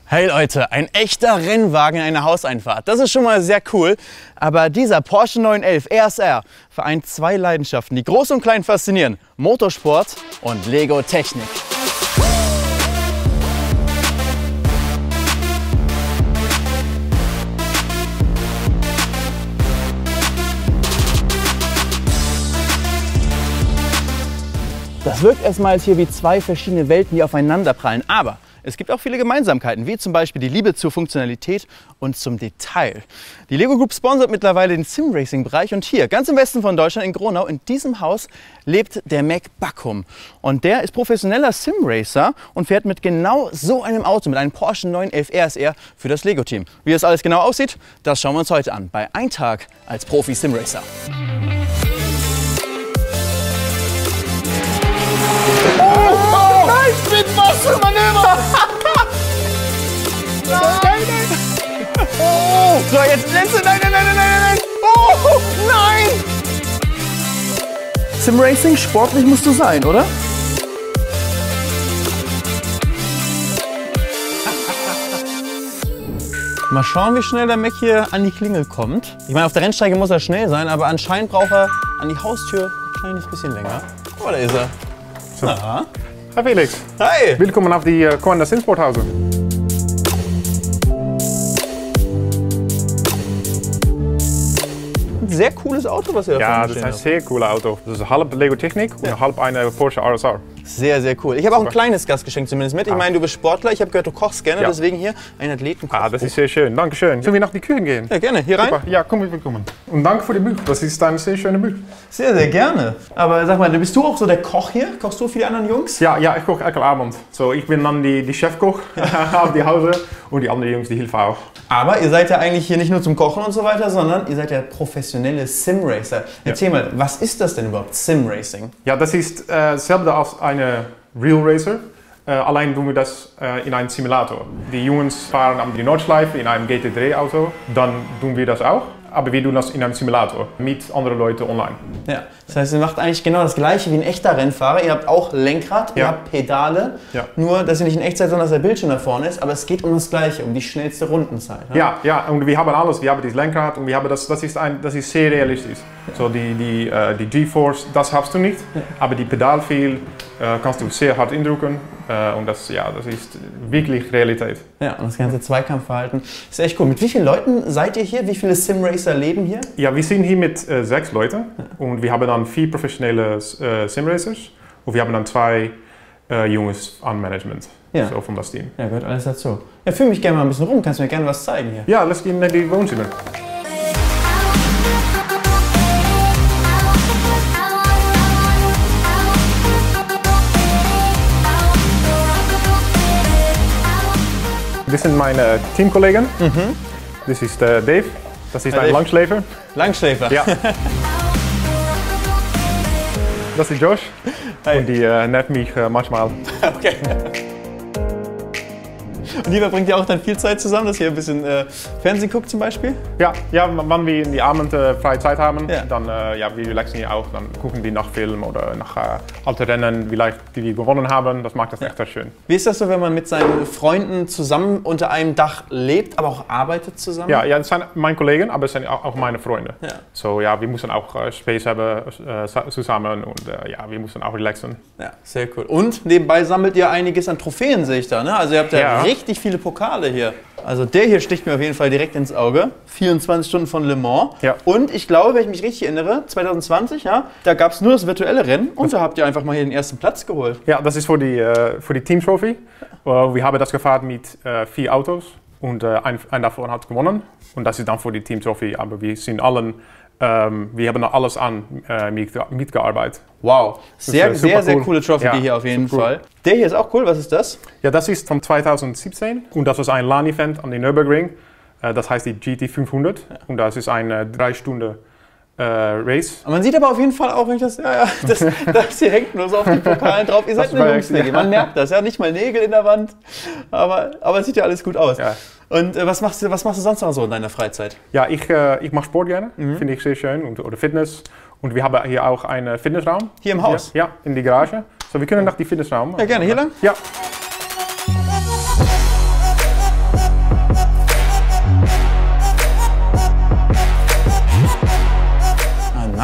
Hey Leute, ein echter Rennwagen in einer Hauseinfahrt. Das ist schon mal sehr cool. Aber dieser Porsche 911 RSR vereint zwei Leidenschaften, die groß und klein faszinieren. Motorsport und Lego-Technik. Das wirkt erstmal als hier wie zwei verschiedene Welten, die aufeinanderprallen. Aber es gibt auch viele Gemeinsamkeiten, wie zum Beispiel die Liebe zur Funktionalität und zum Detail. Die Lego Group sponsert mittlerweile den Sim-Racing-Bereich und hier, ganz im Westen von Deutschland, in Gronau, in diesem Haus, lebt der Mac Backum. Und der ist professioneller Sim-Racer und fährt mit genau so einem Auto, mit einem Porsche 911 RSR für das Lego-Team. Wie das alles genau aussieht, das schauen wir uns heute an, bei Ein Tag als Profi-Sim-Racer. Spin-Master-Manöver! Nein! Oh! So, jetzt Blitze! Nein! Oh! Nein! Sim-Racing, sportlich musst du sein, oder? Mal schauen, wie schnell der Mac hier an die Klingel kommt. Ich meine, auf der Rennstrecke muss er schnell sein, aber anscheinend braucht er an die Haustür ein kleines bisschen länger. Oh, da ist er. So. Aha. Hi Felix. Hi. Willkommen auf die Coanda Simsporthause. Ein sehr cooles Auto, was ihr da Ja, das ist ein sehr cooles Auto. Das ist halb Lego Technik und halb eine Porsche RSR. Sehr, sehr cool. Ich habe auch ein kleines Gastgeschenk zumindest mit. Ich meine, du bist Sportler. Ich habe gehört, du kochst gerne, deswegen hier ein Athletenkoch. Ah, das ist sehr schön. Dankeschön. Sollen wir nach die Küche gehen? Ja, gerne. Hier rein? Super. Ja, komm, willkommen. Und danke für die Bücher. Das ist ein sehr schöner Bücher. Sehr, sehr gerne. Aber sag mal, bist du auch so der Koch hier? Kochst du für die anderen Jungs? Ja, ich koche elke Abend. So, ich bin dann die Chefkoch auf die Hause und die anderen Jungs, die helfen auch. Aber ihr seid ja eigentlich hier nicht nur zum Kochen und so weiter, sondern ihr seid ja professionelle Sim-Racer. Erzähl mal, was ist das denn überhaupt, Sim-Racing? Ja, das ist dasselbe als eine Real Racer. Allein tun wir das in einem Simulator. Die Jungs fahren an die Nordschleife in einem GT3-Auto, dann tun wir das auch. Aber wir tun das in einem Simulator mit anderen Leuten online. Ja, das heißt, ihr macht eigentlich genau das Gleiche wie ein echter Rennfahrer. Ihr habt auch Lenkrad, ihr habt Pedale. Ja. Nur, dass ihr nicht in Echtzeit, sondern dass der Bildschirm da vorne ist. Aber es geht um das Gleiche, um die schnellste Rundenzeit. Ne? Ja, und wir haben alles. Wir haben das Lenkrad und wir haben das ist sehr realistisch. Ja. So die G-Force, das hast du nicht. Ja. Aber die Pedalfeel kannst du sehr hart indrücken. Und das ist wirklich Realität. Ja, und das ganze Zweikampfverhalten ist echt cool. Mit wie vielen Leuten seid ihr hier? Wie viele Sim-Racer leben hier? Ja, wir sind hier mit 6 Leuten und wir haben dann 4 professionelle Sim-Racers und wir haben dann 2 Jungs an Management, so von das Team. Ja, gehört alles dazu. Ja, führ mich gerne mal ein bisschen rum. Kannst du mir gerne was zeigen hier? Ja, lass gehen in die Wohnzimmer. Das sind meine Teamkollegen. Das ist Dave. Das ist ein Langschläfer. Langschläfer? Ja. Das ist Josh. Hi. Und die nervt mich manchmal. Okay. Und die verbringt ja auch dann viel Zeit zusammen, dass ihr ein bisschen Fernsehen guckt zum Beispiel? Ja, wenn wir in die Abend freie Zeit haben, dann wir relaxen hier auch. Dann gucken wir nach Film oder nach alten Rennen, vielleicht, die wir gewonnen haben. Das macht das echt sehr schön. Wie ist das so, wenn man mit seinen Freunden zusammen unter einem Dach lebt, aber auch arbeitet zusammen? Ja, das sind meine Kollegen, aber es sind auch meine Freunde. Ja. So, ja, wir müssen auch Space haben zusammen und wir müssen auch relaxen. Ja, sehr cool. Und nebenbei sammelt ihr einiges an Trophäen, sehe ich da, ne? Also ihr habt ja richtig viele Pokale hier. Also der hier sticht mir auf jeden Fall direkt ins Auge. 24 Stunden von Le Mans. Ja. Und ich glaube, wenn ich mich richtig erinnere, 2020, da gab es nur das virtuelle Rennen und da habt ihr einfach mal hier den ersten Platz geholt. Ja, das ist für die Team Trophy. Wir haben das gefahren mit 4 Autos und ein davon hat gewonnen. Und das ist dann für die Team Trophy. Aber wir sind allen, wir haben alles an mitgearbeitet. Wow, sehr coole Trophy die hier auf jeden Fall. Cool. Der hier ist auch cool, was ist das? Ja, das ist von 2017 und das ist ein LAN-Event an den Nürburgring. Das heißt die GT500 und das ist ein 3 Stunden Race. Man sieht aber auf jeden Fall auch, wenn ich das, das hier hängt nur so auf den Pokalen drauf. Ihr seid eine Jungsnägel, man merkt das, nicht mal Nägel in der Wand, aber es sieht ja alles gut aus. Ja. Und was machst du sonst noch so in deiner Freizeit? Ja, ich mache Sport gerne, finde ich sehr schön, oder Fitness. Und wir haben hier auch einen Fitnessraum. Hier im Haus? Ja, in die Garage. So, wir können nach die Fitnessraum. Ja, gerne. Hier lang? Ja.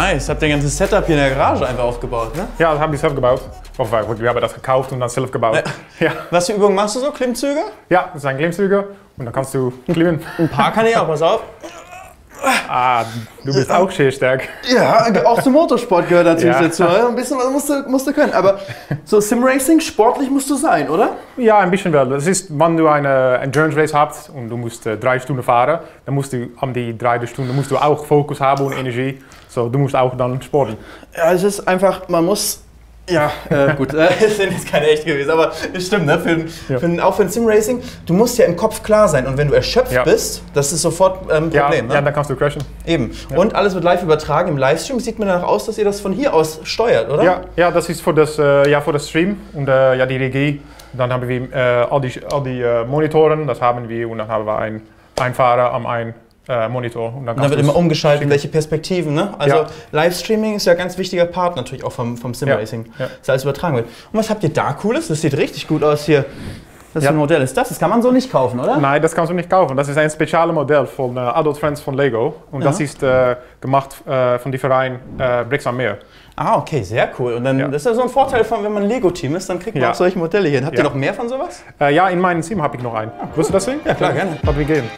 Nice, habt ihr ein ganzes Setup hier in der Garage einfach aufgebaut, ne? Ja, das haben wir selbst gebaut. Of wir haben das gekauft und dann selbst gebaut. Ja. Was für Übungen machst du so? Klimmzüge? Ja, das sind Klimmzüge und dann kannst du klimmen. Ein paar kann ich auch, pass auf. Ah, du bist auch sehr stark. Ja, auch zum Motorsport gehört natürlich dazu. Ein bisschen was musst du können. Aber so Simracing, sportlich musst du sein, oder? Ja, ein bisschen wel. Das ist, wenn du eine Endurance Race hast und du musst 3 Stunden fahren, dann musst du an die 3 Stunden musst du auch Fokus haben und Energie. So, du musst auch dann sporten. Ja, es ist einfach, man muss. Ja, gut, es sind jetzt keine echt gewesen, aber es stimmt, ne? Auch für ein Simracing, du musst ja im Kopf klar sein und wenn du erschöpft bist, das ist sofort ein Problem. Ja, dann kannst du crashen. Eben. Ja. Und alles wird live übertragen im Livestream. Sieht mir danach aus, dass ihr das von hier aus steuert, oder? Ja, das ist für das Stream und die Regie. Dann haben wir all die Monitoren, das haben wir und dann haben wir einen Fahrer am einen Monitor. Und dann wird immer umgeschaltet, welche Perspektiven, ne? Also Livestreaming ist ja ein ganz wichtiger Part natürlich auch vom Simracing, dass alles übertragen wird. Und was habt ihr da Cooles? Das sieht richtig gut aus hier. Was für ein Modell ist das? Das kann man so nicht kaufen, oder? Nein, das kannst du nicht kaufen. Das ist ein spezielles Modell von Adult Friends von Lego. Und das ist gemacht von dem Verein Bricks am Meer. Ah, okay, sehr cool. Und dann das ist ja so ein Vorteil, wenn man ein Lego-Team ist, dann kriegt man auch solche Modelle hier. Habt ihr noch mehr von sowas? Ja, in meinem Team habe ich noch einen. Willst du das sehen? Ja, klar, gerne. Lass mich gehen.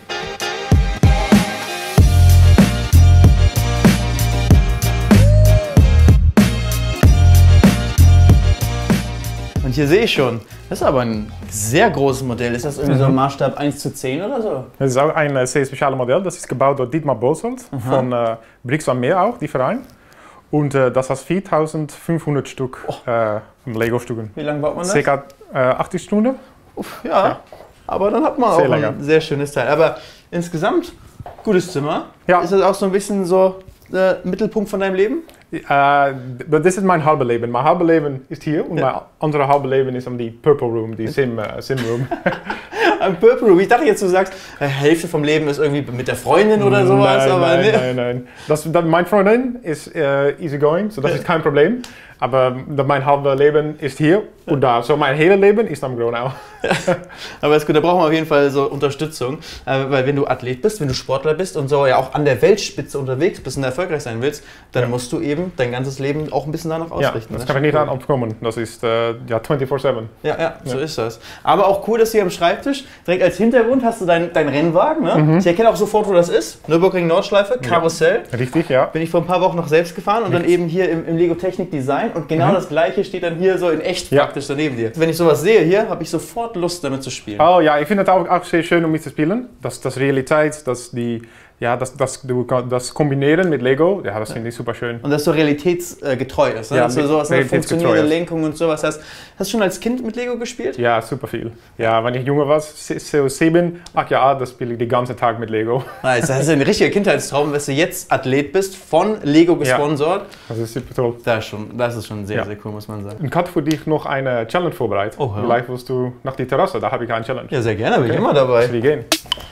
Und hier sehe ich schon, das ist aber ein sehr großes Modell. Ist das irgendwie so ein Maßstab 1:10 oder so? Das ist auch ein sehr spezielles Modell. Das ist gebaut durch Dietmar Bosold von Bricks am Meer auch, die Verein. Und das hat 4500 Stück Lego-Stücken. Wie lange baut man das? Circa 80 Stunden. Ja, aber dann hat man auch ein sehr schönes Teil. Aber insgesamt, gutes Zimmer. Ja. Ist das auch so ein bisschen so der Mittelpunkt von deinem Leben? Das ist mein halbes Leben. Mein halbes Leben ist hier und mein anderes halbes Leben ist die Purple Room, die Sim Room. Am Purple Room. Ich dachte jetzt, du sagst, Hälfte vom Leben ist irgendwie mit der Freundin oder sowas. Nein. Meine Freundin ist easygoing, so das ist kein Problem. Aber mein halbes Leben ist hier und da. So mein hele Leben ist am Gronau. Aber ist gut, da brauchen wir auf jeden Fall so Unterstützung. Weil wenn du Athlet bist, wenn du Sportler bist und so ja auch an der Weltspitze unterwegs bist und erfolgreich sein willst, dann musst du eben dein ganzes Leben auch ein bisschen danach ausrichten. Ja, das kann ich nicht abkommen. Das ist 24/7. Ja, so ist das. Aber auch cool, dass hier am Schreibtisch, direkt als Hintergrund hast du dein Rennwagen. Ne? Ich erkenne auch sofort, wo das ist. Nürburgring Nordschleife, Karussell. Richtig, ja. Bin ich vor ein paar Wochen noch selbst gefahren und dann eben hier im Lego Technik Design. Und genau das Gleiche steht dann hier so in echt praktisch daneben dir. Wenn ich sowas sehe hier, habe ich sofort Lust, damit zu spielen. Oh ja, ich finde es auch sehr schön, um mit zu spielen. Das Realität, das Kombinieren mit Lego, das finde ich super schön. Und dass so realitätsgetreu ist, ne? Ja, dass du sowas eine funktionierende Lenkung und sowas hast. Hast du schon als Kind mit Lego gespielt? Ja, super viel. Ja, wenn ich jünger war, so 7, 8 Jahre, das spiele ich den ganzen Tag mit Lego. Nice, das ist ein richtiger Kindheitstraum, dass du jetzt Athlet bist, von Lego gesponsert. Ja, das ist super toll. Das ist schon sehr, sehr cool, muss man sagen. Und ich habe für dich noch eine Challenge vorbereitet. Oh, ja. Vielleicht willst du nach die Terrasse, da habe ich eine Challenge. Ja, sehr gerne, bin ich immer dabei. Wir gehen.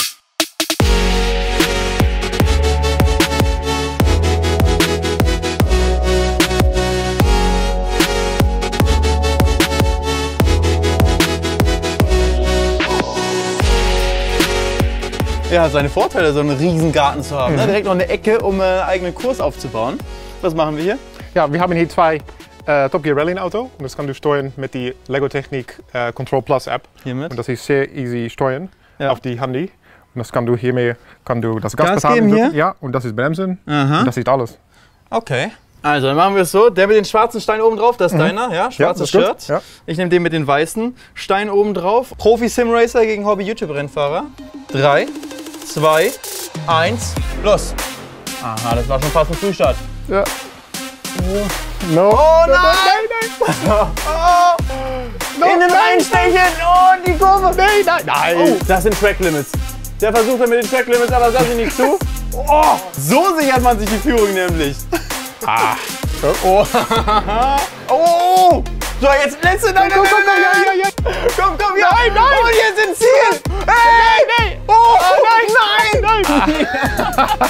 Ja, seine Vorteile, so einen riesen Garten zu haben. Ne? Direkt noch eine Ecke, um einen eigenen Kurs aufzubauen. Was machen wir hier? Ja, wir haben hier 2 Top Gear Rally Auto. Und das kannst du steuern mit der Lego Technik Control Plus App. Hiermit? Und das ist sehr easy steuern auf die Handy. Und das kannst du hiermit das Gas geben hier? Ja, und das ist Bremsen. Und das ist alles. Okay. Also, dann machen wir es so. Der mit den schwarzen Stein oben drauf, das ist deiner, ja? Schwarzes Shirt. Ja. Ich nehme den mit den weißen Stein oben drauf. Profi-Sim-Racer gegen Hobby-YouTube-Rennfahrer. 3, 2, 1, los! Aha, das war schon fast ein Frühstart. Ja. No. Oh nein! In den Einstechen! Oh, die Kurve! Nein! Oh, das sind Track Limits. Der versucht dann mit den Track Limits, aber das lasse ich nicht zu. Oh, so sichert man sich die Führung nämlich. Oh. Oh! So, jetzt letzte. Nein, komm, ja. Nein! Und jetzt ins Ziel! Hey! Oh, nein!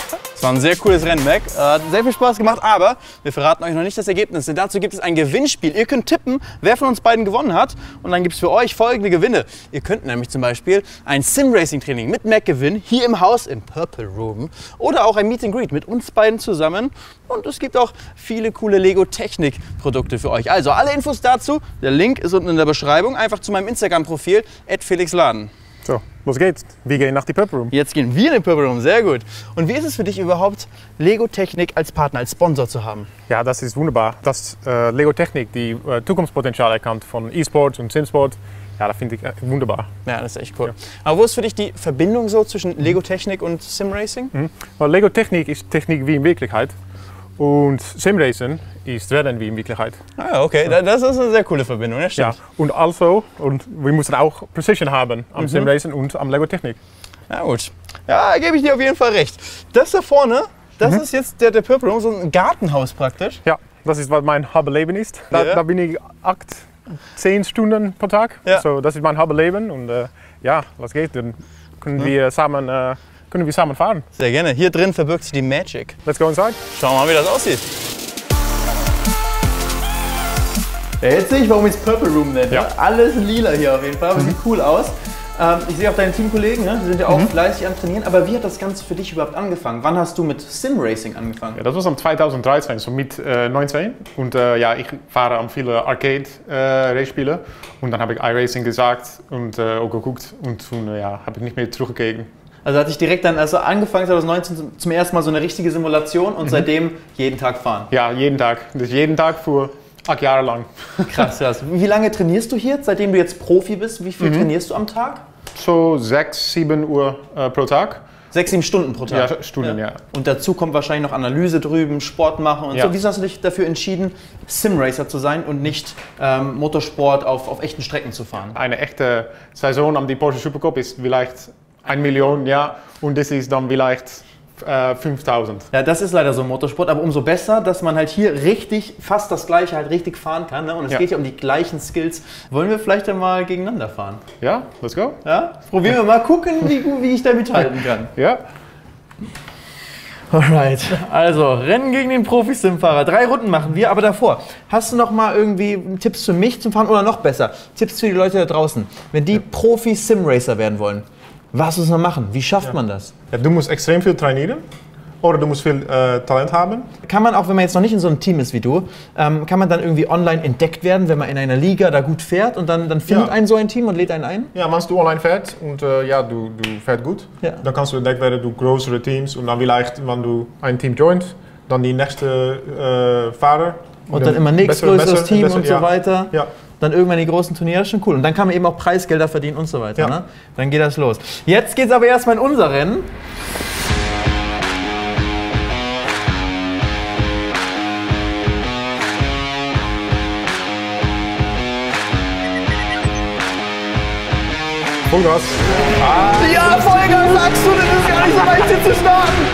war ein sehr cooles Rennen, Mac. Hat sehr viel Spaß gemacht, aber wir verraten euch noch nicht das Ergebnis, denn dazu gibt es ein Gewinnspiel. Ihr könnt tippen, wer von uns beiden gewonnen hat und dann gibt es für euch folgende Gewinne. Ihr könnt nämlich zum Beispiel ein Sim-Racing-Training mit Mac gewinnen, hier im Haus im Purple Room oder auch ein Meet and Greet mit uns beiden zusammen und es gibt auch viele coole Lego-Technik-Produkte für euch. Also alle Infos dazu, der Link ist unten in der Beschreibung, einfach zu meinem Instagram-Profil @felixladen. So, los geht's. Wir gehen nach die Purple Room. Jetzt gehen wir in den Purple Room, sehr gut. Und wie ist es für dich überhaupt, Lego Technik als Partner, als Sponsor zu haben? Ja, das ist wunderbar. Dass Lego Technik die Zukunftspotenzial erkannt von E-Sport und Simsport, ja, das finde ich wunderbar. Ja, das ist echt cool. Ja. Aber wo ist für dich die Verbindung so zwischen Lego Technik und Simracing? Weil Lego Technik ist Technik wie in Wirklichkeit. Und Simracing ist Rennen wie in Wirklichkeit. Ah, okay, das ist eine sehr coole Verbindung, das stimmt. Ja, und wir müssen auch Precision haben am Simracing und am Lego Technik. Ja gut, ja, da gebe ich dir auf jeden Fall recht. Das da vorne, das ist jetzt der Purple Room, so ein Gartenhaus praktisch. Ja, das ist, was mein Hauptleben ist. Da bin ich 10 Stunden pro Tag. Ja. So, das ist mein Hauptleben und ja, was geht, dann können wir zusammen fahren. Sehr gerne. Hier drin verbirgt sich die Magic. Let's go inside. Schauen wir mal, wie das aussieht. Ja, jetzt sehe ich, warum ich es Purple Room nenne. Ja. Alles lila hier auf jeden Fall, aber sieht cool aus. Ich sehe auch deine Teamkollegen, ne? Die sind ja auch fleißig am Trainieren. Aber wie hat das Ganze für dich überhaupt angefangen? Wann hast du mit Sim-Racing angefangen? Ja, das war 2013, so mit 19. Und ja, ich fahre an viele Arcade-Race-Spiele. Und dann habe ich iRacing gesagt und auch geguckt. Und dann ja, habe ich nicht mehr zurückgekeken. Also hatte ich direkt dann, also angefangen 2019 zum ersten Mal so eine richtige Simulation und seitdem jeden Tag fahren? Ja, jeden Tag. Das jeden Tag für 8 Jahre lang. Krass, krass. Wie lange trainierst du hier, seitdem du jetzt Profi bist? Wie viel trainierst du am Tag? So 6, 7 Uhr pro Tag. 6, 7 Stunden pro Tag? Ja, Stunden, ja. Und dazu kommt wahrscheinlich noch Analyse drüben, Sport machen und so. Wieso hast du dich dafür entschieden, Simracer zu sein und nicht Motorsport auf echten Strecken zu fahren? Eine echte Saison am Porsche Supercup ist vielleicht 1 Million, ja, und das ist dann vielleicht 5000. Ja, das ist leider so ein Motorsport, aber umso besser, dass man halt hier richtig, fast das Gleiche halt richtig fahren kann. Ne? Und es geht ja um die gleichen Skills. Wollen wir vielleicht dann mal gegeneinander fahren? Ja, let's go. Ja? Probieren wir mal, gucken, wie ich da mithalten kann. Ja. Alright, also Rennen gegen den Profi-Sim-Fahrer. 3 Runden machen wir, aber davor, hast du noch mal irgendwie Tipps für mich zum Fahren oder noch besser, Tipps für die Leute da draußen, wenn die Profi-Sim-Racer werden wollen? Was muss man machen? Wie schafft man das? Ja, du musst extrem viel trainieren oder du musst viel Talent haben. Kann man auch, wenn man jetzt noch nicht in so einem Team ist wie du, kann man dann irgendwie online entdeckt werden, wenn man in einer Liga da gut fährt und dann findet einen so ein Team und lädt einen ein? Ja, wenn du online fährst und ja, du fährst gut, dann kannst du entdeckt werden durch größere Teams und dann vielleicht, wenn du ein Team joint, dann die nächste Fahrer. Und dann immer nächstes größeres Team und so weiter. Ja. Dann irgendwann die großen Turniere, das ist schon cool. Und dann kann man eben auch Preisgelder verdienen und so weiter. Ja. Ne? Dann geht das los. Jetzt geht es aber erstmal in unser Rennen. Vollgas. Ja, Vollgas sagst du, das ist gar nicht so leicht hier zu starten.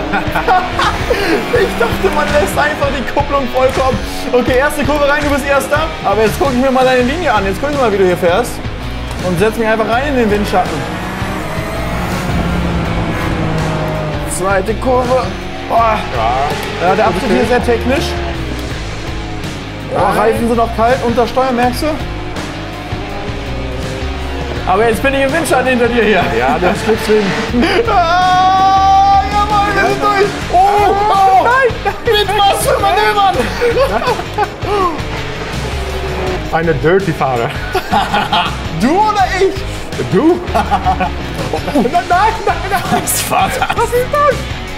Ich dachte, man lässt einfach die Kupplung vollkommen. Okay, erste Kurve rein, du bist Erster. Aber jetzt gucke ich mir mal deine Linie an. Jetzt guck ich mal, wie du hier fährst. Und setz mich einfach rein in den Windschatten. Zweite Kurve. Oh. Ja, der Abschnitt hier ist sehr technisch. Oh, Reifen sind noch kalt. Unter Steuer, merkst du? Aber jetzt bin ich im Windschatten hinter dir hier. Ja, der ist Slipstream. Jawohl, wir sind durch. Oh, nein. Mit was für Manövern. Eine Dirty-Fahrer. Du oder ich? Du? Nein. Vater. Was ist das?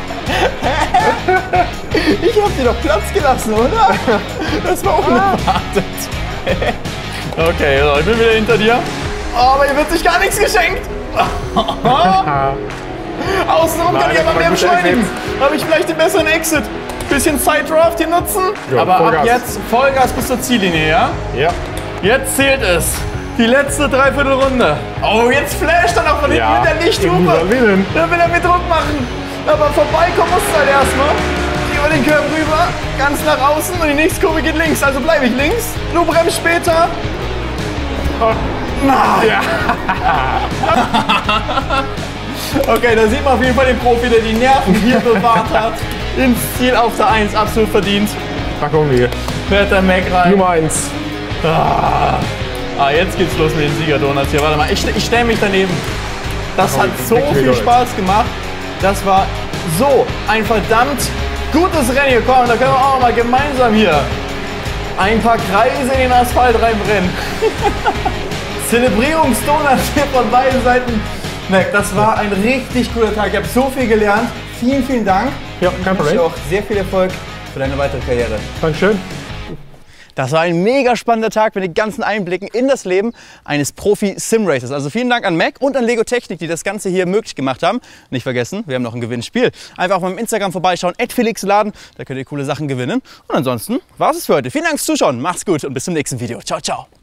Ich hab dir doch Platz gelassen, oder? Das war unerwartet. Okay, so, ich bin wieder hinter dir. Oh, aber hier wird sich gar nichts geschenkt. Außenrum kann ich aber mehr beschleunigen. Habe ich vielleicht den besseren Exit. Bisschen Side-Draft hier nutzen. Ja, aber Vollgas. ab jetzt Vollgas bis zur Ziellinie, ja? Ja. Jetzt zählt es. Die letzte Dreiviertelrunde. Oh, jetzt flasht er noch von hinten mit der Lichthupe. Da will er mit Druck machen. Aber vorbeikommen muss es halt erstmal. Über den Curb rüber, ganz nach außen und die nächste Kurve geht links. Also bleibe ich links. Du bremst später. Oh. Ja. Okay, da sieht man auf jeden Fall den Profi, der die Nerven hier bewahrt hat. Ins Ziel auf der 1, absolut verdient. Da kommen wir. Fährt der Mac rein. Nummer 1. Jetzt geht's los mit den Siegerdonuts hier. Warte mal, ich stelle mich daneben. Das hat so viel Spaß gemacht. Das war so ein verdammt gutes Rennen hier. Komm, da können wir auch mal gemeinsam hier ein paar Kreise in den Asphalt reinbrennen. Zelebrierungsdonuts hier von beiden Seiten. Mac, das war ein richtig cooler Tag. Ich habe so viel gelernt. Vielen, vielen Dank. Ja, kein Problem. Ich wünsche dir auch sehr viel Erfolg für deine weitere Karriere. Dankeschön. Das war ein mega spannender Tag mit den ganzen Einblicken in das Leben eines Profi-Sim-Racers. Also vielen Dank an Mac und an Lego Technik, die das Ganze hier möglich gemacht haben. Nicht vergessen, wir haben noch ein Gewinnspiel. Einfach auf meinem Instagram vorbeischauen, @felixladen, da könnt ihr coole Sachen gewinnen. Und ansonsten war es für heute. Vielen Dank fürs Zuschauen, macht's gut und bis zum nächsten Video. Ciao, ciao.